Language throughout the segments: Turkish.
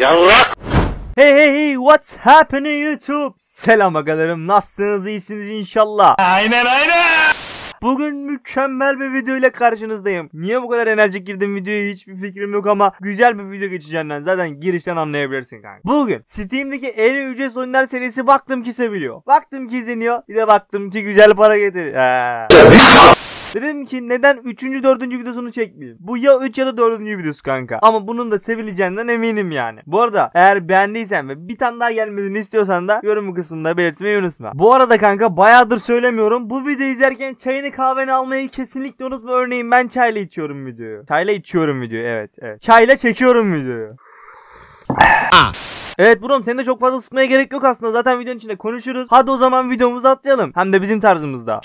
Yavrak! Hey, what's happening YouTube? Selam agalarım, nasılsınız, iyisiniz inşallah. Aynen. Bugün mükemmel bir video ile karşınızdayım. Niye bu kadar enerjik girdim videoya hiçbir fikrim yok ama güzel bir video geçeceğinden zaten girişten anlayabilirsin kanka. Bugün Steam'deki en iyi ücretsiz oyunlar serisi baktım ki seviliyor. Baktım ki izleniyor. Bir de baktım ki güzel para getiriyor. Dedim ki neden 3. 4. videosunu çekmeyeyim. Bu ya 3 ya da 4. videosu kanka. Ama bunun da sevileceğinden eminim yani. Bu arada eğer beğendiysen ve bir tane daha gelmesini istiyorsan da yorum kısmında belirtmeyi unutma. Bu arada kanka bayağıdır söylemiyorum. Bu videoyu izlerken çayını kahveni almayı kesinlikle unutma. Örneğin ben çayla içiyorum videoyu. Çayla içiyorum videoyu, evet. Çayla çekiyorum videoyu. Evet brom, seni de çok fazla sıkmaya gerek yok aslında. Zaten videonun içinde konuşuruz. Hadi o zaman videomuzu atlayalım. Hem de bizim tarzımızda.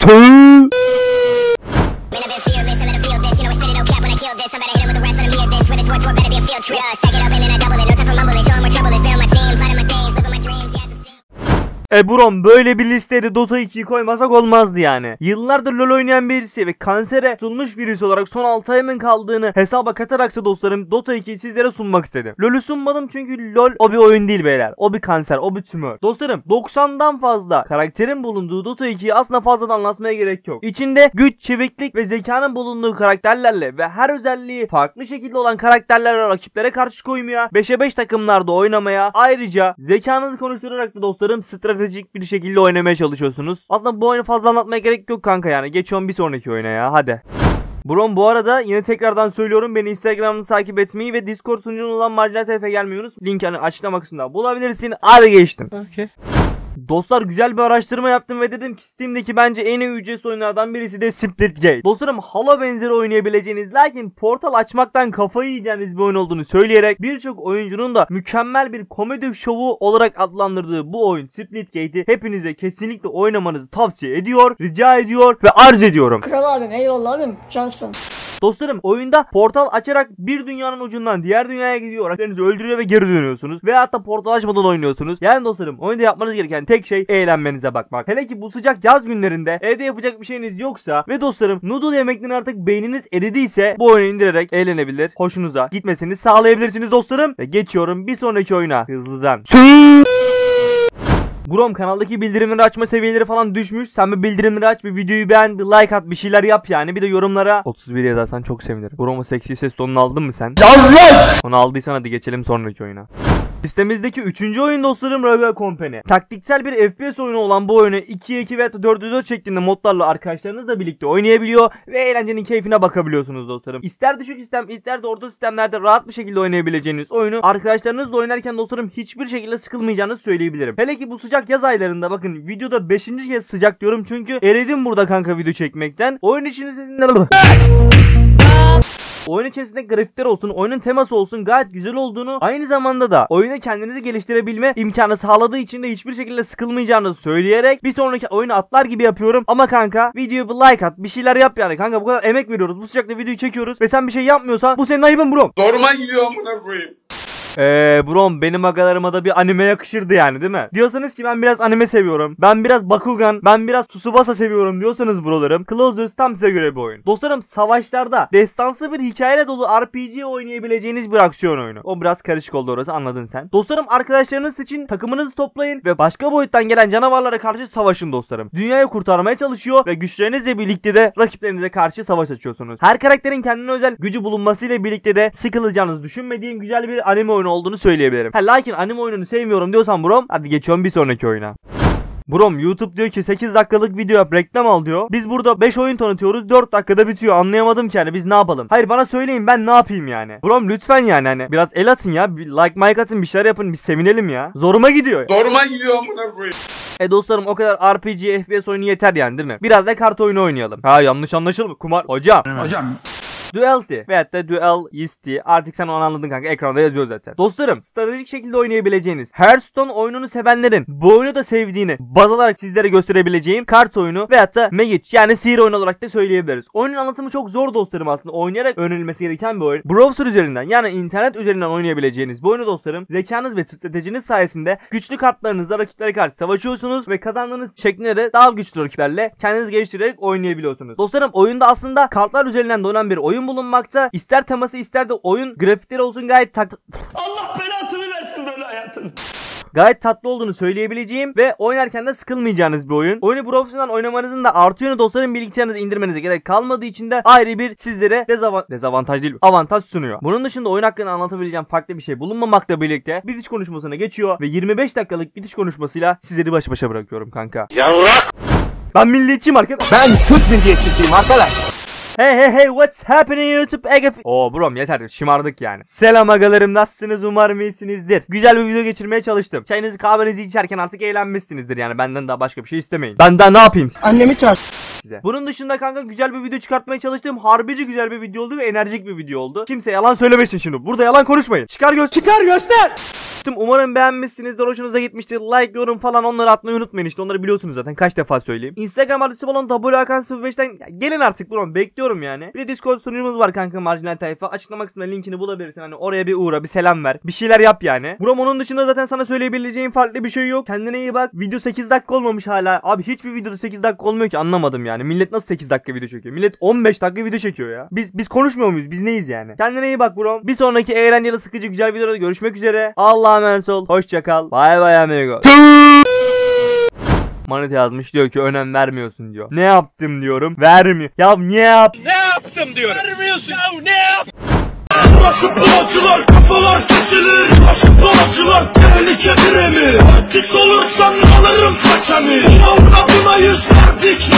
Brom, böyle bir listede Dota 2'yi koymasak olmazdı yani. Yıllardır LoL oynayan birisi ve kansere tutulmuş birisi olarak son 6 ayımın kaldığını hesaba kataraksa dostlarım Dota 2'yi sizlere sunmak istedim. LoL'ü sunmadım çünkü LoL o bir oyun değil beyler. O bir kanser, o bir tümör. Dostlarım 90'dan fazla karakterin bulunduğu Dota 2'yi aslında fazladan anlatmaya gerek yok. İçinde güç, çeviklik ve zekanın bulunduğu karakterlerle ve her özelliği farklı şekilde olan karakterlerle rakiplere karşı koymaya, 5'e 5 takımlarda oynamaya, ayrıca zekanızı konuşturarak da dostlarım stratejik bir şekilde oynamaya çalışıyorsunuz. Aslında bu oyunu fazla anlatmaya gerek yok kanka yani. Geçiyorum bir sonraki oyuna ya, hadi. Brom, bu arada yine tekrardan söylüyorum, beni Instagram'da takip etmeyi ve Discord sunucun olan Marjinal TF gelmeyi unutmayın. Linkini açıklama kısmında bulabilirsin. Hadi geçtim. Okay. Dostlar, güzel bir araştırma yaptım ve dedim ki Steam'deki bence en iyi ücretsiz oyunlardan birisi de Splitgate. Dostlarım Halo benzeri oynayabileceğiniz lakin portal açmaktan kafayı yiyeceğiniz bir oyun olduğunu söyleyerek birçok oyuncunun da mükemmel bir komedi şovu olarak adlandırdığı bu oyun Splitgate'i hepinize kesinlikle oynamanızı tavsiye ediyor, rica ediyor ve arz ediyorum. Kral abim, eyvallah abim, cansın. Dostlarım oyunda portal açarak bir dünyanın ucundan diğer dünyaya gidiyor, rakiplerinizi öldürüyor ve geri dönüyorsunuz. Veya hatta portal açmadan oynuyorsunuz. Yani dostlarım oyunda yapmanız gereken tek şey eğlenmenize bakmak. Hele ki bu sıcak yaz günlerinde evde yapacak bir şeyiniz yoksa ve dostlarım noodle yemekten artık beyniniz eridiyse bu oyunu indirerek eğlenebilir, hoşunuza gitmesini sağlayabilirsiniz dostlarım. Ve geçiyorum bir sonraki oyuna hızlıdan. Brom, kanaldaki bildirimleri açma seviyeleri falan düşmüş. Sen bir bildirimleri aç, bir videoyu beğen, bir like at, bir şeyler yap yani. Bir de yorumlara 31 yazarsan çok sevinirim. Brom'u seksi ses tonunu aldın mı sen? Yavrum! Onu aldıysan hadi geçelim sonraki oyuna. Listemizdeki 3. oyun dostlarım Rogue Company. Taktiksel bir FPS oyunu olan bu oyunu 2'ye 2 veya 4'e 4 şeklinde modlarla arkadaşlarınızla birlikte oynayabiliyor ve eğlencenin keyfine bakabiliyorsunuz dostlarım. İster düşük sistem ister de orta sistemlerde rahat bir şekilde oynayabileceğiniz oyunu arkadaşlarınızla oynarken dostlarım hiçbir şekilde sıkılmayacağınızı söyleyebilirim. Hele ki bu sıcak yaz aylarında, bakın videoda 5. kez sıcak diyorum çünkü eridim burada kanka video çekmekten. Oyun içinde oyun içerisinde grafikler olsun, oyunun teması olsun gayet güzel olduğunu, aynı zamanda da oyuna kendinizi geliştirebilme imkanı sağladığı için de hiçbir şekilde sıkılmayacağınızı söyleyerek bir sonraki oyunu atlar gibi yapıyorum. Ama kanka videoya bir like at, bir şeyler yap yani kanka, bu kadar emek veriyoruz, bu sıcakta videoyu çekiyoruz ve sen bir şey yapmıyorsan bu senin ayıbın bro. Zoruma gidiyor amına koyayım. Brom, benim agalarıma da bir anime yakışırdı yani, değil mi? Diyorsanız ki ben biraz anime seviyorum, ben biraz Bakugan, ben biraz Tsubasa seviyorum diyorsanız brolarım, Clouders tam size göre bir oyun. Dostlarım savaşlarda destansı bir hikayeyle dolu RPG oynayabileceğiniz bir aksiyon oyunu. O biraz karışık oldu orası, anladın sen. Dostlarım arkadaşlarınız için takımınızı toplayın ve başka boyuttan gelen canavarlara karşı savaşın dostlarım. Dünyayı kurtarmaya çalışıyor ve güçlerinizle birlikte de rakiplerinize karşı savaş açıyorsunuz. Her karakterin kendine özel gücü bulunmasıyla birlikte de sıkılacağınızı düşünmediğim güzel bir anime oyunu olduğunu söyleyebilirim. Lakin anime oyununu sevmiyorum diyorsan brom, hadi geçiyorum bir sonraki oyuna. Brom, YouTube diyor ki 8 dakikalık video yap, reklam al diyor. Biz burada 5 oyun tanıtıyoruz, 4 dakikada bitiyor. Anlayamadım ki yani, biz ne yapalım? Hayır, bana söyleyin ben ne yapayım yani? Brom lütfen yani hani biraz el atın ya, bir like mic atın, bir şeyler yapın, bir sevinelim ya. Zoruma gidiyor. Zoruma gidiyor amına koyayım. Dostlarım o kadar RPG FPS oyunu yeter yani, değil mi? Biraz da kart oyunu oynayalım. Ha, yanlış anlaşılma kumar hocam. Duality veyahut da Dualisty, artık sen onu anladın kanka, ekranda yazıyor zaten. Dostlarım stratejik şekilde oynayabileceğiniz, Hearthstone oyununu sevenlerin bu oyunu da sevdiğini baz alarak sizlere gösterebileceğim kart oyunu veyahut da Magic yani sihir oyunu olarak da söyleyebiliriz. Oyunun anlatımı çok zor dostlarım, aslında oynayarak öğrenilmesi gereken bir oyun. Browser üzerinden yani internet üzerinden oynayabileceğiniz bu oyunu dostlarım zekanız ve stratejiniz sayesinde güçlü kartlarınızla rakiplere karşı savaşıyorsunuz ve kazandığınız şeklinde de daha güçlü rakiplerle kendinizi geliştirerek oynayabiliyorsunuz. Dostlarım oyunda aslında kartlar üzerinden dönen bir oyun bulunmakta. İster teması ister de oyun grafikleri olsun gayet Allah belasını versin. Gayet tatlı olduğunu söyleyebileceğim ve oynarken de sıkılmayacağınız bir oyun. Oyunu profesyonel oynamanızın da artı yönü dostlarım, bilgisayarınızı indirmenize gerek kalmadığı için de ayrı bir sizlere dezavantaj değil, avantaj sunuyor. Bunun dışında oyun hakkında anlatabileceğim farklı bir şey bulunmamakla birlikte bitiş konuşmasına geçiyor ve 25 dakikalık bitiş konuşmasıyla sizleri baş başa bırakıyorum kanka. Yavrak! Ben milliyetçiyim arkadaş. Ben Türk milliyetçisiyim arkadaş. Hey what's happening YouTube Ege? Oo brom yeter, şımardık yani. Selam agalarım, nasılsınız, umarım iyisinizdir. Güzel bir video geçirmeye çalıştım. Çayınızı kahvenizi içerken artık eğlenmişsinizdir yani, benden daha başka bir şey istemeyin. Ben daha ne yapayım Annemi çağır. size. Bunun dışında kanka güzel bir video çıkartmaya çalıştım. Harbici güzel bir video oldu ve enerjik bir video oldu. Kimse yalan söylemesin şimdi. Burada yalan konuşmayın. Çıkar göster. Umarım beğenmişsinizdir, hoşunuza gitmiştir. Like, yorum falan onları atmayı unutmayın, işte onları biliyorsunuz zaten, kaç defa söyleyeyim. Instagram adresi falan whakan05'ten gelin artık bro, bekliyorum yani. Bir de Discord sunucumuz var kanka, marjinal tayfa. Açıklama kısmında linkini bulabilirsin, hani oraya bir uğra, bir selam ver, bir şeyler yap yani. Bro onun dışında zaten sana söyleyebileceğim farklı bir şey yok. Kendine iyi bak. Video 8 dakika olmamış hala. Abi hiçbir videoda 8 dakika olmuyor ki, anlamadım yani. Millet nasıl 8 dakika video çekiyor? Millet 15 dakika video çekiyor ya. Biz konuşmuyor muyuz? Biz neyiz yani? Kendine iyi bak bro. Bir sonraki eğlenceli, sıkıcı, güzel videoda görüşmek üzere. Allah'a emanet ol. Hoşça kal. Bye bye amigo. Manit yazmış, diyor ki önem vermiyorsun diyor. Ne yaptım diyorum. Vermiyor. Ya niye yap? Ne yaptım diyorum. Vermiyorsun. Ya ne yap? Burası bulacılar, kafalar kesilir. Burası bulacılar, tehlike birimi. Artist olursam alırım façanı. İnanma buna yüz verdik.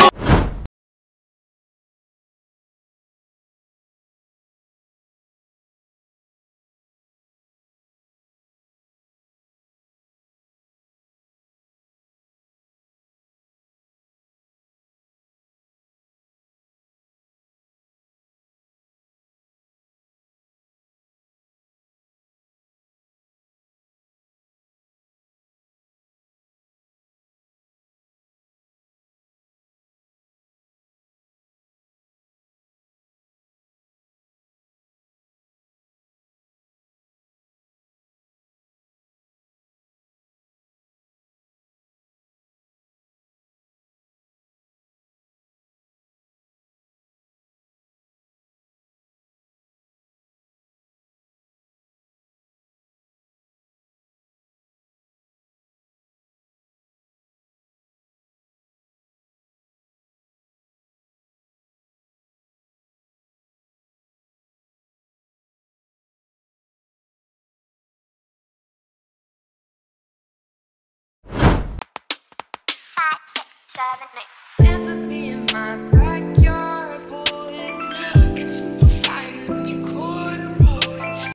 Dance with me in my